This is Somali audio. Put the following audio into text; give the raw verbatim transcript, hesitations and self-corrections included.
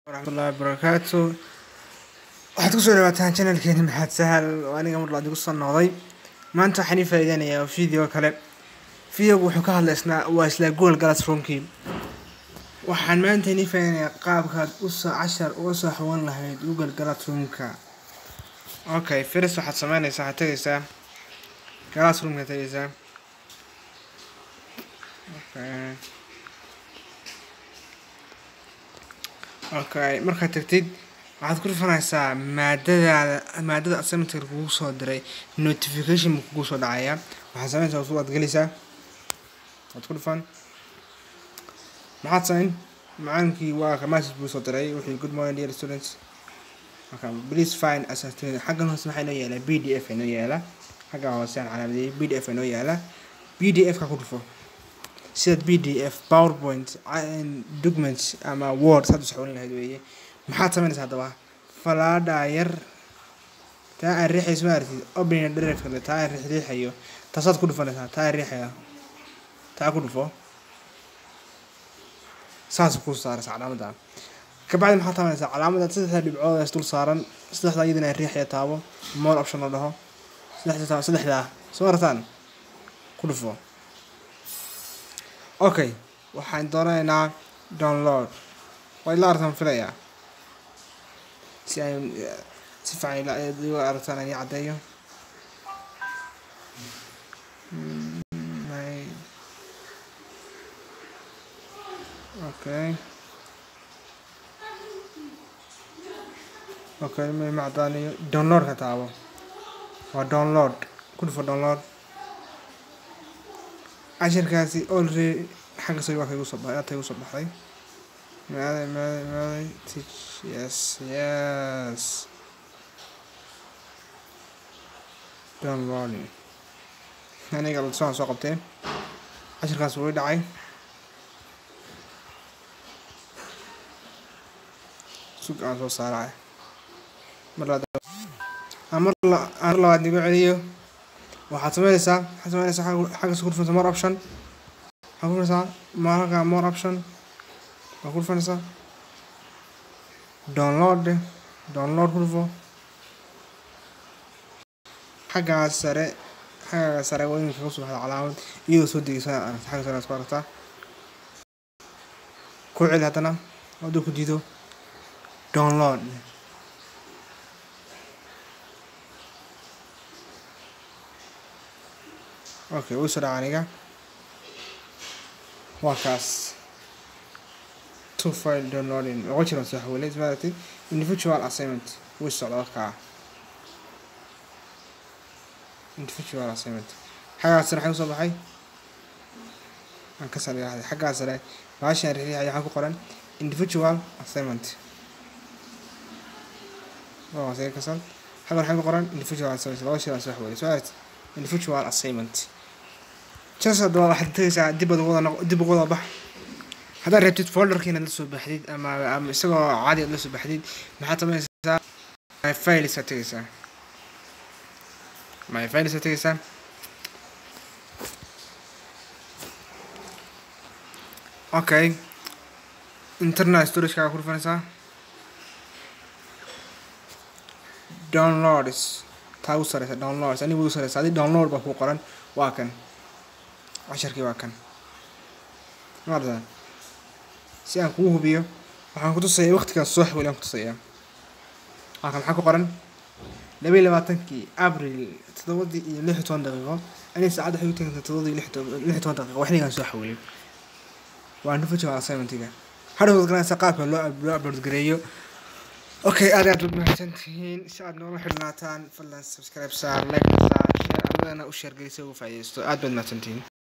ورحمة الله وبركاته. waxaad ku soo dhawaataan channelkeena maxaad sahal oo aniga mar laad igu soo noqday maanta waxaan faa'iideynayaa video kale video wuxuu ka hadlaysnaa waa isla Google Classroom-kii waxaan maanta ni faa'iideynayaa qaabkaad u soo cashar uga soo xawan lahayd Google Classroom-ka. okay first waxaad sameynaysaa waxaad tagaysaa Classroom-ka tagaysaa okay okay markaad tagtid waxaad ku dhufanaysaa maadada maadada assignment-ka kugu soo diray notification kugu soo dhacaya waxaad sameynaysaa soo wad galisaa waad ku dhufan maxaad sameyn macaankii waa ka message buu soo diray wuxuu good morning dear students okay please find assistant xaggan hoos maxay noo yeelaa P D F inoo yeelaa xagga hoose aan calaamadeeyay P D F inoo yeelaa P D F ka ku dhufo sida P D F PowerPoint documents ama Word saad u xawlan lahayd weeye maxaad sameynaysaa hadaba falaadha yar taa aan riixayso maartid open drive kale taa aan riixayo taasaad ku dhufanaysaa taa riixaya taa ku dhufo saas ku saaraysaa calaamada ka bacdi maxaad sameynaysaa calaamada saddexda dhibcood ee dul saaran saddexda iyadana riixaya taabo more option la dhaho saddexda saddexda soo rataan ku dhufo okay waxaan doonaynaa download way la arkaan filaya si ay si fiican la adiga aragtaan ay cadeeyo okay okay ma macdaaniyo download ka taabo waa download ku dhufo download ashirkaasi already xagga soo wax igu soo baxay aad igu soo baxay maada maada maada teach yes yes downloading aniga la soo soo qabtay ashirkaas wuu dhacay suuq aan soo saaray mar la amar la ar la adigu celiyo waxaad sameynaysaa waxaad sameynaysaa xagga soo dhufan more option xagga marka more option waxaad ku dhufanaysaa download download ku dhufo xagga sare xagga sare weyn ka soo baxda calaamad iyo soo degaysaa xagga sare isku aragtaa ku celi hadana oo ku diido download okay wuu soo dhacaniga waa kaas to file downloading waxaan jira soo xawilay ismaartay individual assignment wuu soo dhacaa individual assignment xaga sare xaga soo baxay aan ka saaray xaga sare baashan riixay waxa ku qoran individual assignment oo sare ka sal xaga waxa ku qoran individual assignment laba shay soo xawilay soo individual assignment جلسة دوا واحد تيسا دب دوا دب قوضة بح هذا ريبتيت فولدر كنا نلسو بحديد أما أما سوا عادي نلسو بحديد محطة ما يسا ما فايل ستيسا ما فايل ستيسا أوكي إنترنال ستوريج كا كل فنسا داونلودز تاوصل هذا داونلودز أنا بوصل هذا داونلود بحو قرن واكن عشركي واكن مرة سيان كوه بيو waxaan ku tusay waqtiga soo xawlan ku tusay waxaan maxaa ku qoran laba iyo labaatan-kii April toddoba iyo lix iyo toban daqiiqo ani saacada xigta toddoba iyo lix iyo toban daqiiqo waxnigan soo xawlay waan dhufay assignment-iga hadhow garanaysa qaabka loo upload gareeyo okay aad aad u mahadsantihiin si aad noola xirnaataan fadlan subscribe saar like saar share adana u share galayso u faa'iideysto aad baad mahadsantihiin